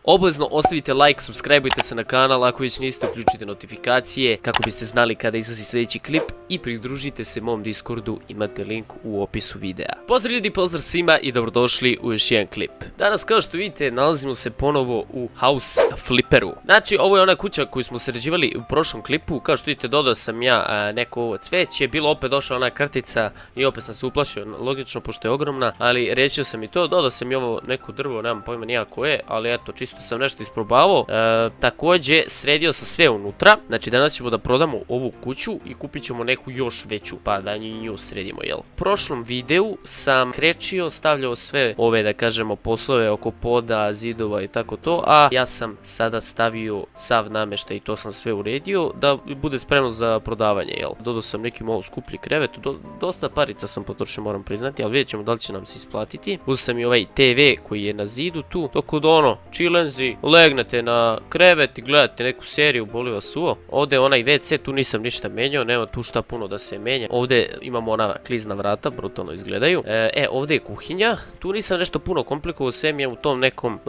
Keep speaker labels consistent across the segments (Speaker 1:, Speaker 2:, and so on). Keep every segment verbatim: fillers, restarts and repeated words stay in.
Speaker 1: Obavezno ostavite like, subscribeujte se na kanal ako već niste, uključite notifikacije kako biste znali kada izlazi sljedeći klip i pridružite se mom Discordu, imate link u opisu videa. Pozdrav ljudi, pozdrav svima i dobrodošli u još jedan klip. Danas kao što vidite nalazimo se ponovo u House Flipperu. Znači ovo je ona kuća koju smo sređivali u prošlom klipu, kao što vidite dodao sam ja a, neko ovo cveće, bilo opet došla ona kartica i opet sam se uplašio, logično pošto je ogromna, ali rečio sam i to, dodao sam i ovo neko drvo, nemam pojma nijako je, ali eto čisto sam nešto isprobavao. E, također sredio sam sve unutra, znači danas ćemo da prodamo ovu kuću i kupit ćemo neku još veću, pa da nju sredimo, jel? U prošlom videu sam krečio, stavljao sve ove, da kažemo, poslove oko poda, zidova i tako to, a ja sam sada stavio sav namještaj i to sam sve uredio da bude spremno za prodavanje, jel? Dodao sam neki malo skuplji krevet, do, dosta parica sam potrošio, moram priznati, ali vidjet ćemo da li će nam se isplatiti. Uzeo sam i ovaj te ve koji je na zidu tu, dok od ono, čilenzi, legnete na krevet i gledate neku seriju, boli vas uvo. Ovdje onaj ve ce, tu nisam ništa menjao, nema tu šta puno da se menja. Ovdje imamo ona klizna vrata, brutalno izgledaju. E, e ovdje je kuhinja, tu nisam nešto puno komplikovao, sve mi je u tom nekom e,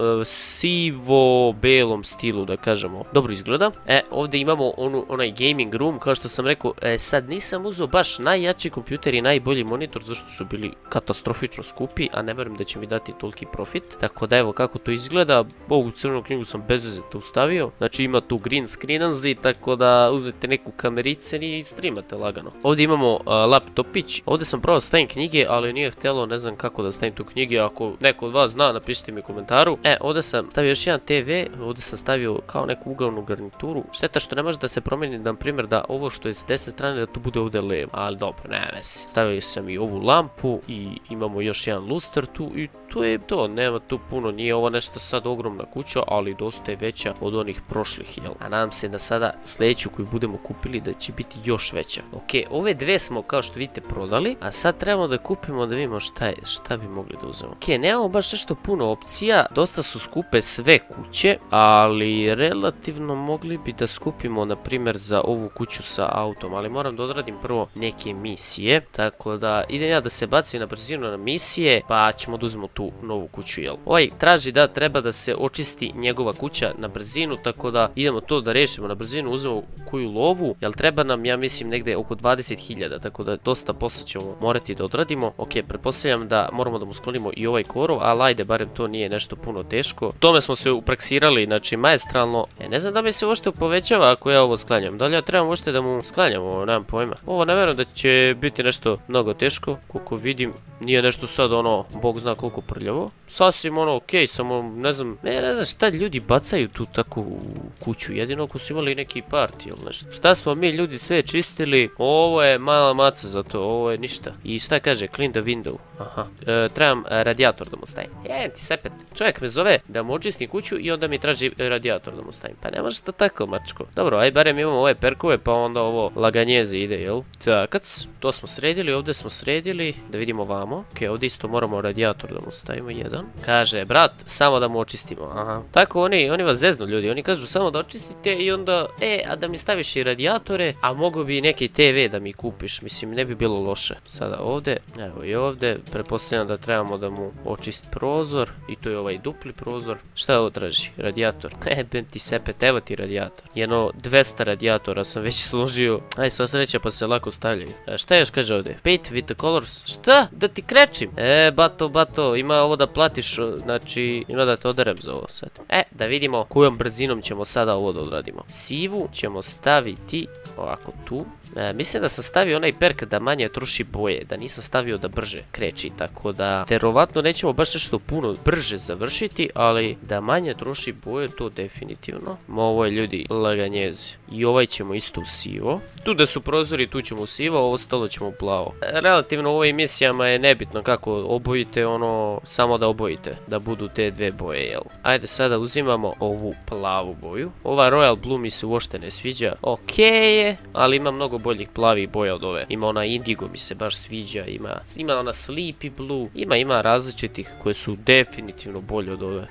Speaker 1: sivo-belom stilu, da kažemo, dobro izgleda. E, ovdje imamo onu, onaj gaming room, kao što sam rekao, e, sad nisam uzeo baš najjači kompjuter i najbolji monitor, zašto su bili katastrofično skupi, a ne verujem da će mi dati toliki profit. Tako da evo kako to izgleda, ovu crvenu knjigu sam bez veze to stavio, znači ima tu green screenanzi, tako da uzmete neku kamerice i streamate lagano. Ovdje imamo uh, laptopić, ovdje sam probao stavim knjige, ali nije htjelo, ne znam kako da stavim tu knjige, ako neko od vas zna, napišite mi u komentaru. E, ovdje sam stavio još jedan te ve, ovdje sam stavio kao neku uglavnu garnituru, šteta što ne može da se promijeni, na primjer da ovo što je s desne strane da to bude ovdje levo, ali dobro, ne vesi. Stavio sam i ovu lampu i imamo još jedan luster tu i to je to, nema tu puno, nije ovo nešto sad ogromna kuća, ali dosta je veća od onih prošlih, jel? A nadam se da sada sljedeću koju budemo kupili da će biti još veća. Ok, ove dve smo kao što vidite prodali, a sad trebamo da kupimo da vidimo šta je, šta bi mogli da uzmemo. Ok, nemamo baš nešto puno opcija, dosta su skupe sve kuće, ali relativno mogli bi da skupimo na primjer za ovu kuću sa autom, ali moram da odradim prvo neke misije, tako da idem ja da se bacim na brzinu na misije, pa ćemo da uzmemo tu novu kuću, jel? Ovaj traži da treba da se očisti njegova kuća na brzinu, tako da idemo to da rešimo na brzinu, uzmemo koju lovu, jel treba nam, ja mislim, negde oko dvadeset hiljada, tako da dosta posla ćemo morati da odradimo. Ok, pretpostavljam da moramo da mu sklonimo i ovaj korov, ali ajde, barem to nije nešto puno teško. Tome smo se upraksirali, znači maestralno. E, ne znam da mi se uopšte povećava ako ja ovo sklanjam, da li ja trebam uopšte da mu sklanjam ovo, nemam pojma. Ovo ne verujem da će biti nešto mnogo teško, koliko vidim, nije nešto sad ono, bog zna koliko prljavo. Sasvim ono, ok, samo ne znam, ne, ne znam šta ljudi bacaju tu tako u kuću, jedino ako su imali neki party ili nešto. Šta smo mi ljudi sve čistili, ovo je mala maca za to, ovo je ništa. I šta kaže, clean the window, aha, e, trebam radijator da mu stavim. E, ti sepet, čovjek me zove da mu očistim kuću i onda mi traži radijator da mu stavim. Pa ne može to tako, mačko. Dobro, aj barem imamo ove perkove, pa onda ovo laganjeze ide, jel? Takac, to smo sredili, ovdje smo sredili, da vidimo vamo. Ok, ovdje isto moramo radijator da mu stavimo jedan. Kaže, brat, samo da mu očistimo, aha. Tako oni, oni vas zeznu ljudi, oni kažu samo da očistite i onda, e, a da mi staviš i radijatore, a mogu bi neki te ve da mi kupiš, mislim, ne bi bilo loše. Sada ovdje, evo i ovdje, pretpostavljam da trebamo da mu očisti prozor i to je ovaj dupli prozor. Šta ovo traži? Radijator. E, ben ti sepet, evo ti radijator. Jedno dvesta radijatora sam već složio. Aj, sva sreća pa se lako stavljaju. E, šta još kaže ovdje? Paint with the colors. Šta? Da ti krečim? E, bato, bato, ima ovo da platiš, znači, ima da te oderem za ovo sad. E, da vidimo kojom brzinom ćemo sada ovo da odradimo. Sivu ćemo staviti ovako tu. E, mislim da sam stavio onaj perk da manje troši boje, da nisam stavio da brže kreći, tako da verovatno nećemo baš nešto puno brže završiti, ali da manje troši boje, to definitivno. Ovo je ljudi laganjezi. I ovaj ćemo isto u sivo. Tu da su prozori, tu ćemo u sivo, ovo ostalo ćemo u plavo. Relativno u ovim misijama je nebitno kako obojite, ono, samo da obojite, da budu te dve boje, jel? Ajde sada uzimamo ovu plavu boju. Ova Royal Blue mi se uopšte ne sviđa. Ok je, ali ima mnogo boljih plavih boja od ove. Ima ona Indigo mi se baš sviđa, ima, ima ona Sleepy Blue, ima, ima različitih koje su definitivno bolje od ove.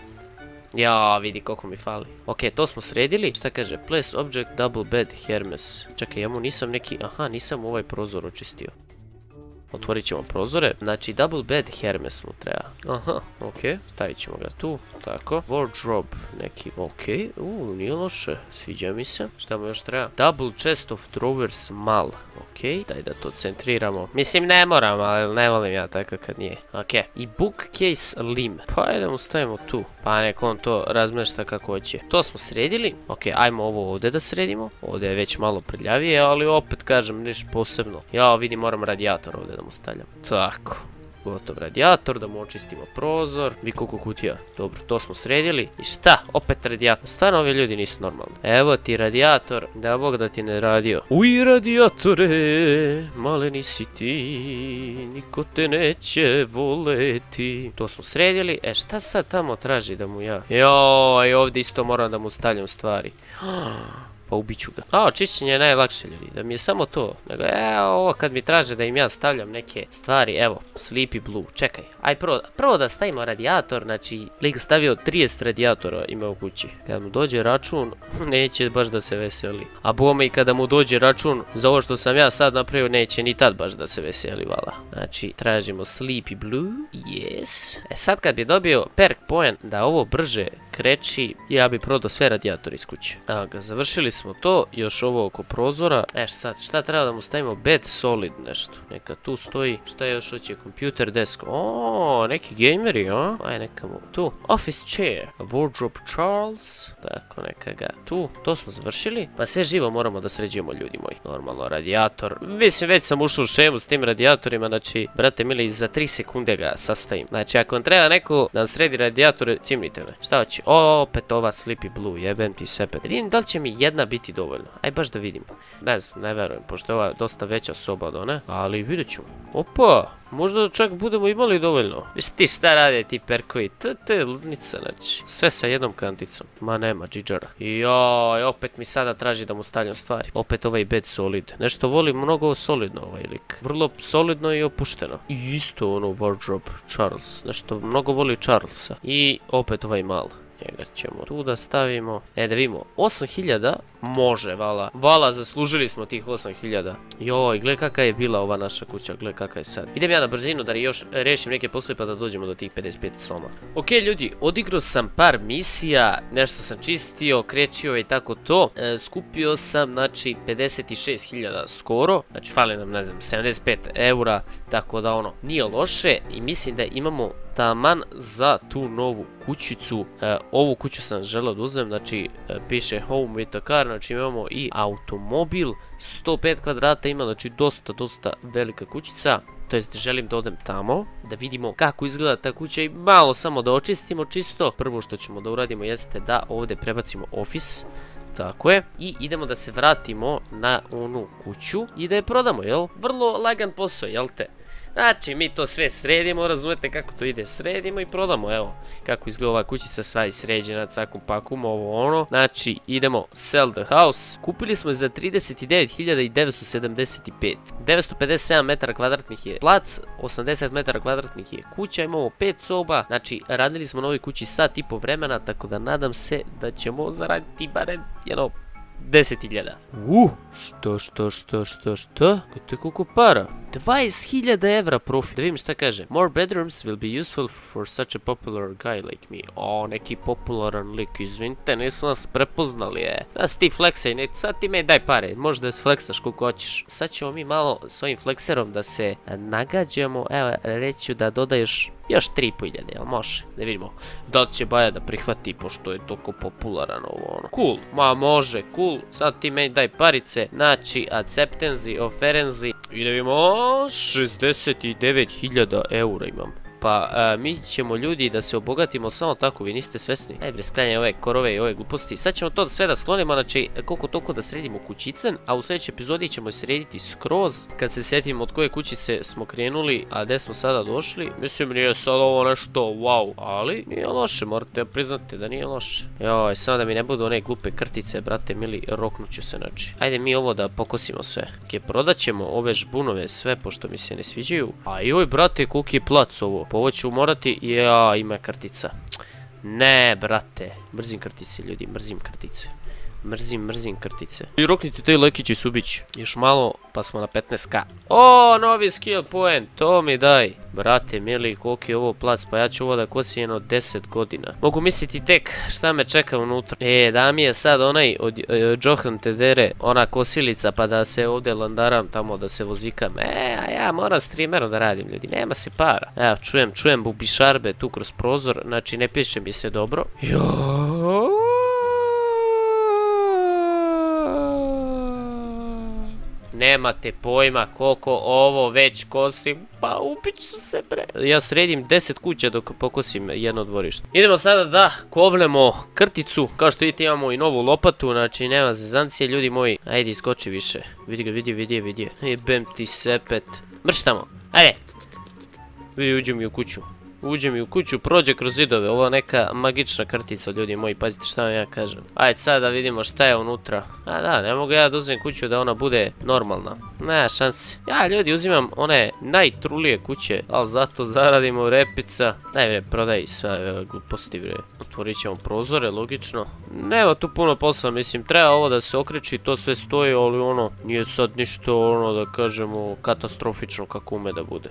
Speaker 1: Ja, vidi koliko mi fali. Ok, to smo sredili. Šta kaže? Place object, double bed, Hermes. Čekaj, ja mu nisam neki... Aha, nisam ovaj prozor očistio. otvorit ćemo prozore. Znači, double bed Hermes mu treba. Aha, okej, stavit ćemo ga tu, tako. Wardrobe neki, okej, uuu, nije loše, sviđa mi se. Šta mu još treba? Double chest of drawers mal, okej, daj da to centriramo. Mislim, ne moram, ali ne volim ja tako kad nije. Okej, i bookcase lim, pa ajde mu stavimo tu, pa nek on to razmešta kako hoće. To smo sredili, okej, ajmo ovo ovdje da sredimo, ovdje je već malo prljavije, ali opet kažem, ništa posebno. Ja vidim, moram radijator ovdje da mu stavljam. Tako. Gotov radijator, da mu očistimo prozor. Vi koliko kutija. Dobro, to smo sredili. I šta? Opet radijator. Stvarno ovi ljudi nisu normalni. Evo ti radijator. Da Bog da ti ne radio. Uj radijatore, maleni si ti, niko te neće voleti. To smo sredili. E šta sad tamo traži da mu ja? Joj, ovdje isto moram da mu stavljam stvari. Pa ubiću ga. A, čišćenje je najlakše, ljudi, da mi je samo to. Nego, evo, ovo kad mi traže da im ja stavljam neke stvari, evo, Sleepy Blue, čekaj. Aj, prvo, prvo da stavimo radijator, znači, lik stavio trideset radijatora ima u kući. Kad mu dođe račun, neće baš da se veseli. A bome i kada mu dođe račun za ovo što sam ja sad napravio, neće ni tad baš da se veseli, vala. Znači, tražimo Sleepy Blue, yes. E sad kad bi dobio perk point da ovo brže kreći, ja bi prodao sve radijatore iz kuće. Evo ga, završili smo to, još ovo oko prozora. E sad, šta treba da mu stavimo? Bed solid nešto. Neka tu stoji. Šta još hoće? Computer desk. O, neki gameri, a? Aj, neka mu tu. Office chair. Wardrobe Charles. Tako, neka ga tu. To smo završili. Pa sve živo moramo da sređujemo, ljudi moji. Normalno, radijator. Mislim, već sam ušao u šemu s tim radijatorima. Znači, brate mili, za tri sekunde ga sastavim. Znači, ako vam treba neko da nam sredi radijatore, cimnite me. Šta hoće? O, opet ova Sleepy Blue. Jebem ti sve pet. Vidim da li će mi jedna biti dovoljno. Aj baš da vidim. Ne znam, ne verujem, pošto je ova dosta veća soba od one. Ali vidjet ćemo. Opa! Možda čak budemo imali dovoljno. Viš ti šta rade ti perkovi? T, ludnica, znači. Sve sa jednom kanticom. Ma nema, džiđara. Joj, opet mi sada traži da mu stavljam stvari. Opet ovaj bed solid. Nešto voli mnogo solidno ovaj lik. Vrlo solidno i opušteno. I isto ono wardrobe Charles. Nešto mnogo voli Charlesa. I opet ovaj mal. Njega ćemo tu da stavimo. E, da vidimo. osam hiljada može, vala. Vala, zaslužili smo tih osam hiljada. Joj, gle kakva je bila ova naša kuća. Gle kakva je sad. Idem ja na brzinu da još rešim neke poslove pa da dođemo do tih pedeset pet soma. Ok, ljudi, odigrao sam par misija. Nešto sam čistio, krećio i tako to. E, skupio sam, znači, pedeset šest hiljada skoro. Znači, fali nam, ne znam, sedamdeset pet eura. Tako da, ono, nije loše. I mislim da imamo taman za tu novu kućicu. E, ovu kuću sam želeo da uzmem, znači e, piše home with a car, znači imamo i automobil, sto pet kvadrata ima, znači dosta, dosta velika kućica. To jest želim da odem tamo, da vidimo kako izgleda ta kuća i malo samo da očistimo čisto. Prvo što ćemo da uradimo jeste da ovdje prebacimo office. Tako je. I idemo da se vratimo na onu kuću i da je prodamo, jel? Vrlo lagan posao, jel te? Znači, mi to sve sredimo, razumete kako to ide, sredimo i prodamo, evo, kako izgleda ova kućica, sva je sređena, cakum pakum, ovo ono. Znači, idemo sell the house. Kupili smo je za trideset devet hiljada devetsto sedamdeset pet. devetsto pedeset sedam metara kvadratnih je plac, osamdeset metara kvadratnih je kuća, imamo pet soba. Znači, radili smo na ovoj kući sat i po vremena, tako da nadam se da ćemo zaraditi barem jedno deset hiljada. Uh, što, što, što, što, što? To je koliko para? dvadeset hiljada evra profit. Da vidim šta kaže. More bedrooms will be useful for such a popular guy like me. O, neki popularan lik, izvinite, nisu nas prepoznali, je. Da si ti fleksaj, ne, sad ti me daj pare, možda se fleksaš koliko hoćeš. Sad ćemo mi malo s ovim flekserom da se nagađamo, evo, reću da dodaješ još tri i po hiljade, jel može? Da vidimo da li će Baja da prihvati, pošto je toliko popularan ovo ono. Cool, ma može, cool. Sad ti meni daj parice, znači acceptancy, offerency. I da vidimo, šezdeset devet hiljada eura imam. Pa a, mi ćemo, ljudi, da se obogatimo samo tako, vi niste svesni. Aj bre, sklanjaj ove korove i ove gluposti. Sad ćemo to sve da sklonimo, znači koliko toliko da sredimo kućicen, a u sljedećoj epizodi ćemo srediti skroz. Kad se sjetimo od koje kućice smo krenuli, a gde smo sada došli. Mislim, nije sad ovo nešto wow, ali nije loše, morate priznati da nije loše. Joj, samo da mi ne budu one glupe krtice, brate mili, roknuću se, znači. Ajde mi ovo da pokosimo sve. Ok, prodat ćemo ove žbunove sve, pošto mi se ne sviđaju. A joj, brate, koliki je plac ovo. Ovo ću morati, ja, ima kartica. Ne, brate, mrzim kartice, ljudi, mrzim kartice. Mrzim, mrzim krtice. I roknite te lekići Subić. Još malo, pa smo na petnaest ka. O, novi skill point, to mi daj. Brate, mili, koliki je ovo plac, pa ja ću ovo da kosim jedno deset godina. Mogu misliti tek šta me čeka unutra. E, da mi je sad onaj od Johan Tedere, ona kosilica, pa da se ovdje landaram tamo, da se vozikam. E, a ja moram streamerom da radim, ljudi, nema se para. Evo, čujem, čujem bubišarbe tu kroz prozor, znači ne piše mi se dobro. Joooo. Nemate pojma koliko ovo već kosim, pa upit ću se bre. Ja sredim deset kuća dok pokosim jedno dvorište. Idemo sada da kovnemo krticu, kao što vidite imamo i novu lopatu, znači nema zezancije ljudi moji. Ajde iskoči više, vidi ga, vidi, vidi, vidi. Jebem ti sepet, mrš tamo, ajde. Vidi, uđe mi u kuću. Uđe mi u kuću, prođe kroz zidove, ovo je neka magična krtica ljudi moji, pazite šta vam ja kažem. Ajde sad da vidimo šta je unutra. A da, ne mogu ja da uzmem kuću da ona bude normalna. Nema šanse. Ja ljudi uzimam one najtrulije kuće, ali zato zaradimo repica. Daj bre, prodaj sve gluposti bre. Otvorit ćemo prozore, logično. Nema tu puno posla, mislim, treba ovo da se okreći, to sve stoji, ali ono, nije sad ništa ono da kažemo katastrofično kako ume da bude.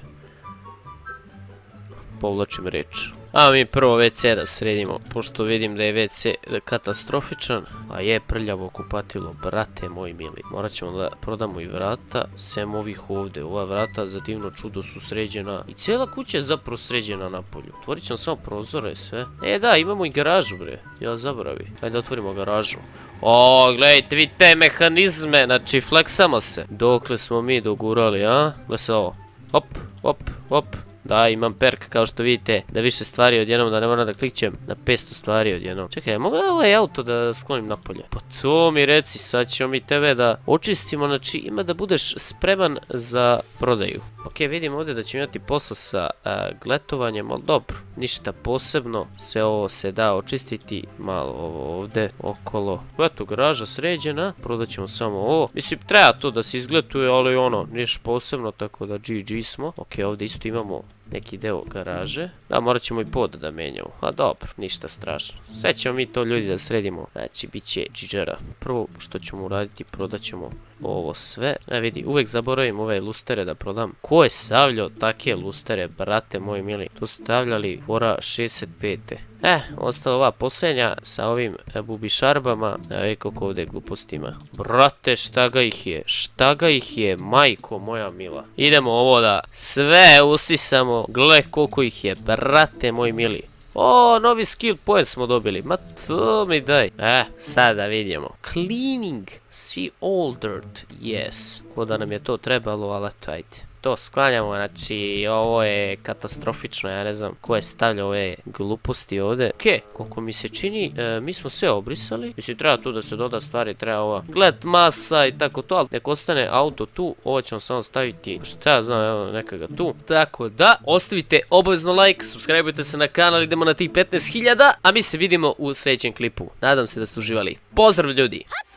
Speaker 1: Povlačim reč. A mi prvo ve ce da sredimo, pošto vidim da je ve ce katastrofičan, a je prljavo kupatilo, brate moj mili. Morat ćemo da prodamo i vrata, sem ovih ovdje. Ova vrata za divno čudo su sređena i cijela kuća je zapravo sređena napolju. Otvorit ćemo samo prozore i sve. E da, imamo i garažu bre, ja zaboravi. Hajde da otvorimo garažu. O, gledajte vi te mehanizme, znači fleksamo se. Dokle smo mi dogurali, a? Gle se ovo. Hop, hop, hop. Da, imam perk kao što vidite, da više stvari odjednom, da ne moram da klikćem na petsto stvari odjednom. Čekaj, mogu ovaj auto da sklonim napolje? Pa to mi reci, sad ćemo mi tebe da očistimo, znači ima da budeš spreman za prodaju. Ok, vidim ovdje da ćemo imati posla sa gletovanjem, ali dobro, ništa posebno, sve ovo se da očistiti, malo ovo ovdje, okolo. Eto, garaža sređena, prodat ćemo samo ovo. Mislim, treba to da se izgletuje, ali ono, ništa posebno, tako da ge ge smo. Ok, ovdje isto imamo neki deo garaže. Da, morat ćemo i pod da menjamo. A dobro, ništa strašno. Sve ćemo mi to ljudi da sredimo. Znači, bit će džiđara. Prvo što ćemo uraditi, prodat ćemo ovo sve. E vidi, uvek zaboravim ove lustere da prodam. Ko je stavljao take lustere, brate moji mili? To su stavljali fora šezdeset pete. E, ostala ova posljednja sa ovim bubišarbama. Evo koliko ovdje gluposti ima. Brate, šta ga ih je? Šta ga ih je, majko moja mila? Idemo ovo da sve usisamo. Gle koliko ih je, brate moji mili. O, novi skill point smo dobili. Ma to mi daj. E, sada vidimo. Cleaning. See all dirt. Yes. Ko da nam je to trebalo, ali eto, ajde. To sklanjamo, znači ovo je katastrofično, ja ne znam ko je stavljao ove gluposti ovdje. Okej, koliko mi se čini, mi smo sve obrisali. Mislim, treba tu da se doda stvari, treba ova gled masa i tako to, ali nek ostane auto tu, ovo ćemo samo staviti, šta ja znam, evo nekaga tu. Tako da, ostavite obavezno like, subscribeujte se na kanal, idemo na tih petnaest hiljada, a mi se vidimo u sljedećem klipu. Nadam se da ste uživali. Pozdrav ljudi!